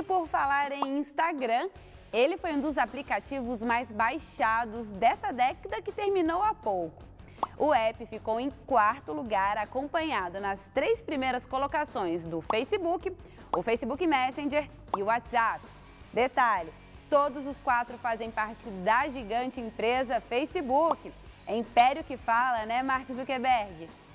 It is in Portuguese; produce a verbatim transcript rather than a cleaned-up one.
por falar em Instagram, ele foi um dos aplicativos mais baixados dessa década que terminou há pouco. O app ficou em quarto lugar, acompanhado nas três primeiras colocações do Facebook, o Facebook Messenger e o WhatsApp. Detalhe, todos os quatro fazem parte da gigante empresa Facebook. É império que fala, né, Mark Zuckerberg?